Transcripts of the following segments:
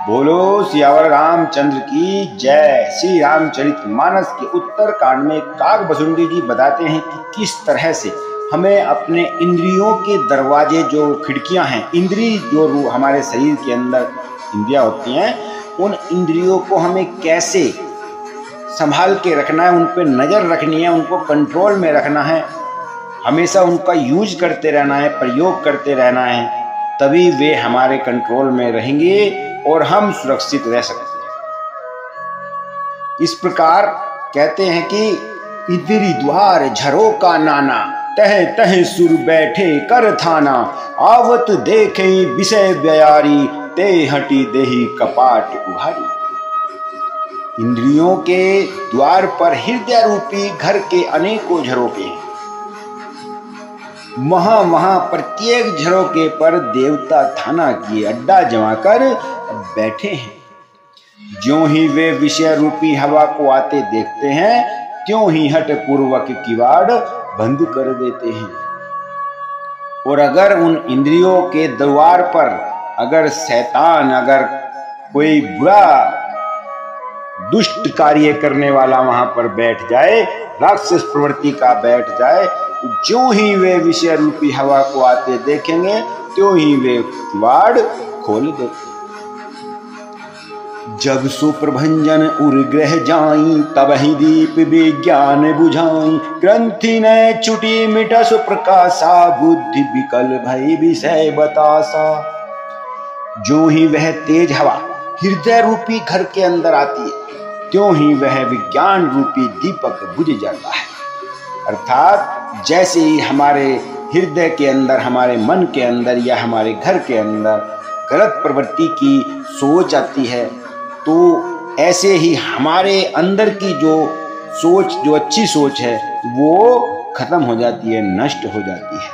बोलो सियावर रामचंद्र की जय। श्री रामचरितमानस के उत्तर कांड में काकभुसुंडी जी बताते हैं कि किस तरह से हमें अपने इंद्रियों के दरवाजे, जो खिड़कियां हैं, इंद्रिय जो हमारे शरीर के अंदर इंद्रियां होती हैं, उन इंद्रियों को हमें कैसे संभाल के रखना है, उन पर नजर रखनी है, उनको कंट्रोल में रखना है, हमेशा उनका यूज करते रहना है, प्रयोग करते रहना है, तभी वे हमारे कंट्रोल में रहेंगे और हम सुरक्षित रह सकते हैं। इस प्रकार कहते हैं कि इंद्री द्वार झरोका नाना, तह तह सुर बैठे कर थाना, आवत देखे विषय व्यारी, ते हटी देही कपाट उघारी। इंद्रियों के द्वार पर हृदय रूपी घर के अनेकों झरोके हैं। वहां प्रत्येक झरोके पर देवता थाना किए अड्डा जमा कर बैठे हैं। ज्यों ही वे विषय रूपी हवा को आते देखते हैं, त्यों ही हट पूर्वक किवाड़ बंद कर देते हैं। और अगर उन इंद्रियों के द्वार पर अगर शैतान, अगर कोई बुरा दुष्ट कार्य करने वाला वहां पर बैठ जाए, राक्षस प्रवृत्ति का बैठ जाए, ज्यों ही वे विषय रूपी हवा को आते देखेंगे, त्यों ही वे किवाड़ खोल देते। जब सुप्रभंजन उर्ग्रह जाई, तब ही दीप विज्ञान बुझाई, ग्रंथि ने छुटी मिटा सुप्रकाशा, बुद्धि विकल भई विषय बतासा। जो ही वह तेज हवा हृदय रूपी घर के अंदर आती है, त्यों ही वह विज्ञान रूपी दीपक बुझ जाता है। अर्थात जैसे ही हमारे हृदय के अंदर, हमारे मन के अंदर या हमारे घर के अंदर गलत प्रवृत्ति की सोच आती है, तो ऐसे ही हमारे अंदर की जो सोच, जो अच्छी सोच है, वो खत्म हो जाती है, नष्ट हो जाती है।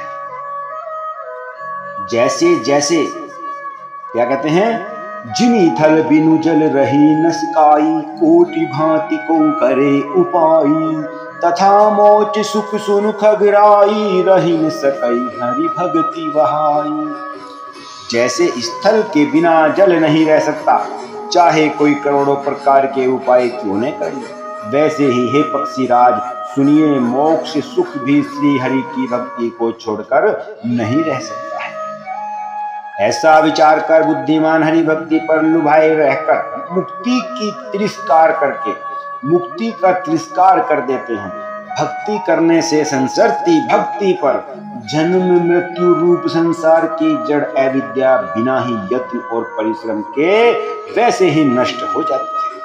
जैसे जैसे क्या कहते हैं, जिनी थल बिनु जल रही नसकाई, कोटि भांति को करे उपाई, तथा मोच सुख सुन खगराई, रही न सकई हरि भक्ति वहाई। जैसे स्थल के बिना जल नहीं रह सकता, चाहे कोई करोड़ों प्रकार के उपाय क्यों न करे, वैसे ही हे पक्षीराज सुनिए, मोक्ष सुख भी श्री हरि की भक्ति को छोड़कर नहीं रह सकता है। ऐसा विचार कर बुद्धिमान हरि भक्ति पर लुभाए रहकर मुक्ति की तिरस्कार करके मुक्ति का तिरस्कार कर देते हैं। भक्ति करने से संसरती भक्ति पर जन्म मृत्यु रूप संसार की जड़ अविद्या बिना ही यत्न और परिश्रम के वैसे ही नष्ट हो जाती है।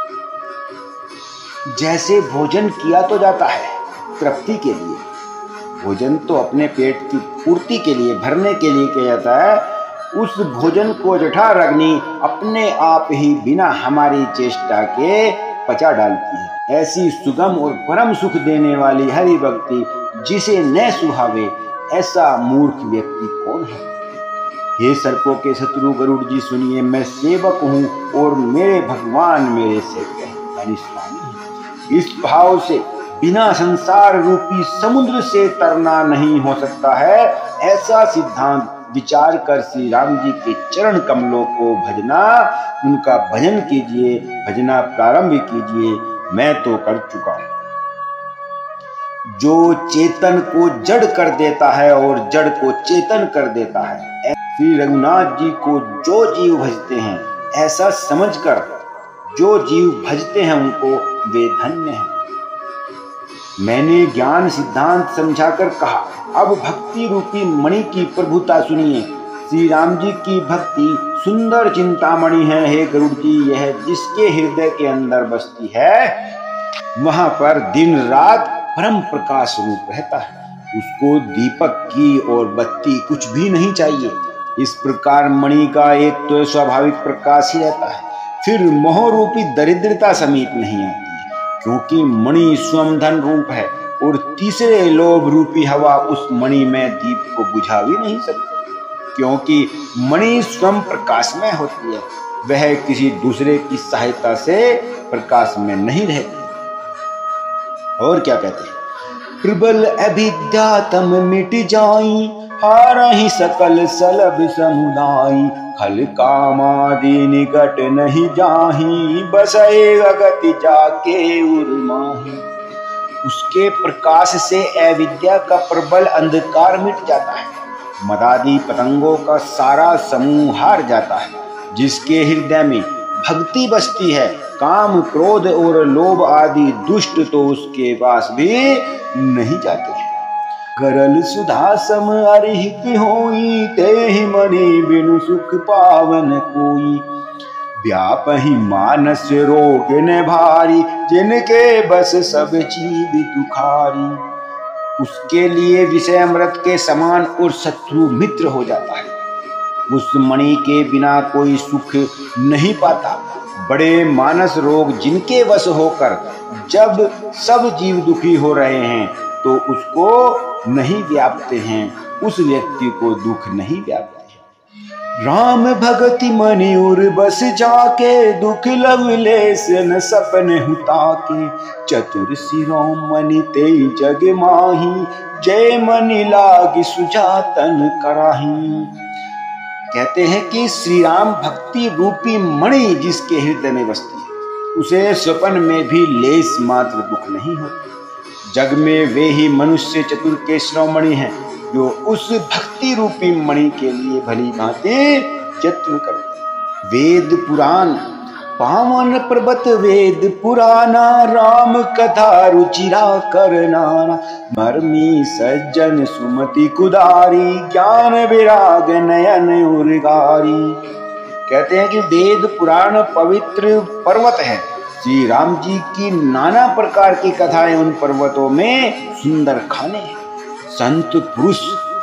जैसे भोजन किया तो जाता है तृप्ति के लिए, भोजन तो अपने पेट की पूर्ति के लिए, भरने के लिए किया जाता है। उस भोजन को जठर अग्नि अपने आप ही बिना हमारी चेष्टा के पचा डालती है। ऐसी सुगम और परम सुख देने वाली हरि भक्ति जिसे न सुहावे, ऐसा मूर्ख व्यक्ति कौन है। हे सर्पों के शत्रु गरुड़ जी सुनिए, मैं सेवक हूँ और मेरे भगवान मेरे सेवक हैं, यानी स्वामी हैं। इस भाव से बिना संसार रूपी समुद्र से तरना नहीं हो सकता है। ऐसा सिद्धांत विचार कर श्री राम जी के चरण कमलों को भजना, उनका भजन कीजिए, भजना प्रारंभ कीजिए। मैं तो कर चुका हूं। जो चेतन को जड़ कर देता है और जड़ को चेतन कर देता है, श्री रघुनाथ जी को जो जीव भजते हैं, ऐसा समझकर जो जीव भजते हैं उनको वे धन्य हैं। मैंने ज्ञान सिद्धांत समझाकर कहा, अब भक्ति रूपी मणि की प्रभुता सुनिए। श्री राम जी की भक्ति सुंदर चिंतामणि है। हे गरुड़ जी, यह जिसके हृदय के अंदर बसती है, वहां पर दिन रात परम प्रकाश रूप रहता है। उसको दीपक की और बत्ती कुछ भी नहीं चाहिए। इस प्रकार मणि का एक तो स्वाभाविक प्रकाश ही रहता है, फिर मोह रूपी दरिद्रता समीप नहीं आती, क्योंकि मणि स्वयं धन रूप है और तीसरे लोभ रूपी हवा उस मणि में दीप को बुझा भी नहीं सकती, क्योंकि मणि स्वयं प्रकाशमय होती है, वह किसी दूसरे की सहायता से प्रकाश में नहीं रहती। और क्या कहते हैं, प्रबल अविद्या तम मिट जाई, हारहि सकल सलभ समुदाय, खल कामादि निकट नहीं जाहि, बसए अगति जाके उर्माहि। उसके प्रकाश से अविद्या का प्रबल अंधकार मिट जाता है, मदादि पतंगों का सारा समूह हार जाता है। जिसके हृदय में भक्ति बसती है, काम क्रोध और लोभ आदि दुष्ट तो उसके पास भी नहीं जाते हैं। करल सुधा सम अरहित होई, तेहि मणि बिनु सुख पावन कोई। व्यापहि मानस रोग न भारी, जिनके बस सब जीव दुखारी। उसके लिए विषय अमृत के समान और शत्रु मित्र हो जाता है। उस मणि के बिना कोई सुख नहीं पाता। बड़े मानस रोग जिनके वश होकर जब सब जीव दुखी हो रहे हैं तो उसको नहीं व्यापते हैं, उस व्यक्ति को दुख नहीं व्यापते। राम भगति मनि उर बस जाके, दुख लवलेस न सपने हुता के। चतुर शिरोमणि ते जग माही, जय मनि लाग सुजातन कराही। कहते हैं कि श्री राम भक्ति रूपी मणि जिसके हृदय में बसती है, उसे स्वप्न में भी लेस मात्र दुख नहीं होता। जग में वे ही मनुष्य चतुर के शिरोमणि हैं जो उस भक्ति रूपी मणि के लिए भली भांति यत्न करते। वेद पुराण पावन पर्वत वेद पुराना, राम कथा रुचिरा करनाना। मर्मी सज्जन सुमति कुदारी, ज्ञान विराग नयन उर्गारी। कहते हैं कि वेद पुराण पवित्र पर्वत है। श्री राम जी की नाना प्रकार की कथाएं उन पर्वतों में सुंदर खाने हैं। संत पुरुष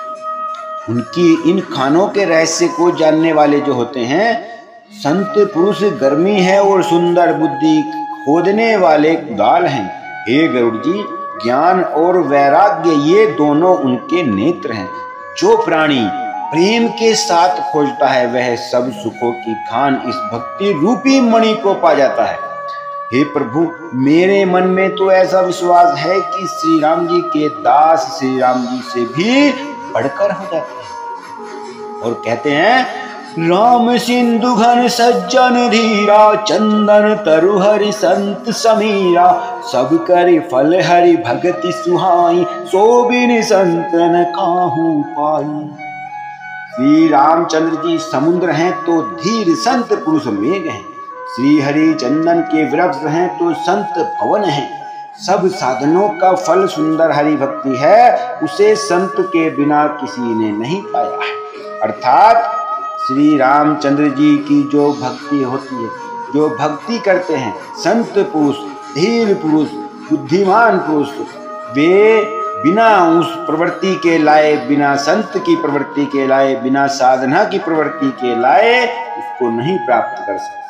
उनकी इन खानों के रहस्य को जानने वाले जो होते हैं, संत पुरुष गर्मी है और सुंदर बुद्धि खोदने वाले कुदाल हैं। हे गरुड़ जी, ज्ञान और वैराग्य ये दोनों उनके नेत्र हैं। जो प्राणी प्रेम के साथ खोजता है वह सब सुखों की खान इस भक्ति रूपी मणि को पा जाता है। हे प्रभु, मेरे मन में तो ऐसा विश्वास है कि श्री राम जी के दास श्री राम जी से भी बढ़कर हो जाते हैं। और कहते हैं, राम सिंधु घन सज्जन धीरा, चंदन तरु हरि संत समीरा। सब करि फल हरि भगति सुहाई, सो बिन संतन काहू पाई। श्री रामचंद्र जी समुद्र हैं तो धीर संत पुरुष मेघ हैं। श्री हरि चंदन के वृक्ष हैं तो संत भवन हैं। सब साधनों का फल सुंदर हरि भक्ति है, उसे संत के बिना किसी ने नहीं पाया है। अर्थात श्री रामचंद्र जी की जो भक्ति होती है, जो भक्ति करते हैं संत पुरुष, धीर पुरुष, बुद्धिमान पुरुष, वे बिना उस प्रवृत्ति के लाए, बिना संत की प्रवृत्ति के लाए, बिना साधना की प्रवृत्ति के लाए उसको नहीं प्राप्त कर सकते।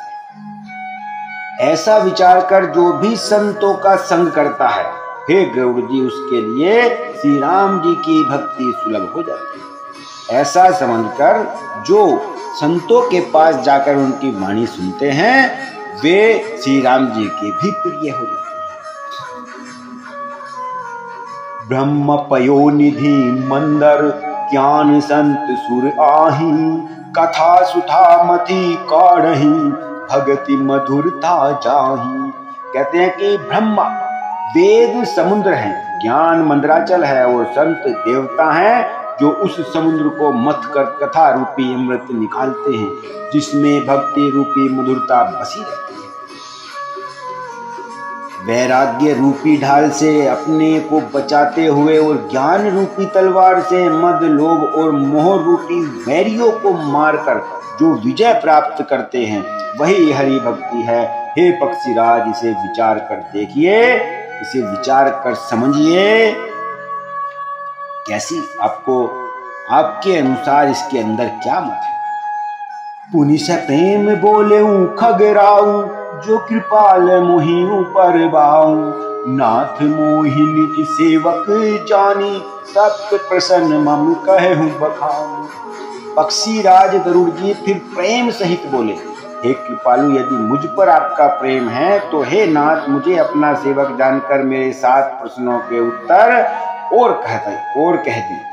ऐसा विचार कर जो भी संतों का संग करता है, हे गरुड़ जी, उसके लिए श्री राम जी की भक्ति सुलभ हो जाती है। ऐसा समझकर जो संतों के पास जाकर उनकी वाणी सुनते हैं, वे श्री राम जी के भी प्रिय हो जाते हैं। ब्रह्म पयोनिधि मंदर, ज्ञान संत सुर आही। कथा सुधा मथि काढ़ही, भगति मधुरता जाही। कहते हैं कि ब्रह्मा वेद समुद्र है, ज्ञान मंदराचल है और संत देवता हैं जो उस समुद्र को मथ कर कथा रूपी अमृत निकालते हैं, जिसमें भक्ति रूपी मधुरता बसी रहती है। वैराग्य रूपी ढाल से अपने को बचाते हुए और ज्ञान रूपी तलवार से मद, लोभ और मोह रूपी वैरियों को मारकर जो विजय प्राप्त करते हैं, वही हरि भक्ति है। हे पक्षीराज, इसे विचार कर देखिए, इसे विचार कर समझिए। कैसी आपको, आपके अनुसार इसके अंदर क्या मत है? पुनि से प्रेम बोले खगराऊ, जो कृपाल मोहि ऊपर बाऊ। नाथ मोहि निज सेवक जानी, सत्य प्रसन्न मम कहूँ बखाऊं। पक्षीराज गरुड़ जी फिर प्रेम सहित बोले, हे कृपालु, यदि मुझ पर आपका प्रेम है तो हे नाथ, मुझे अपना सेवक जानकर मेरे 7 प्रश्नों के उत्तर और कह दें।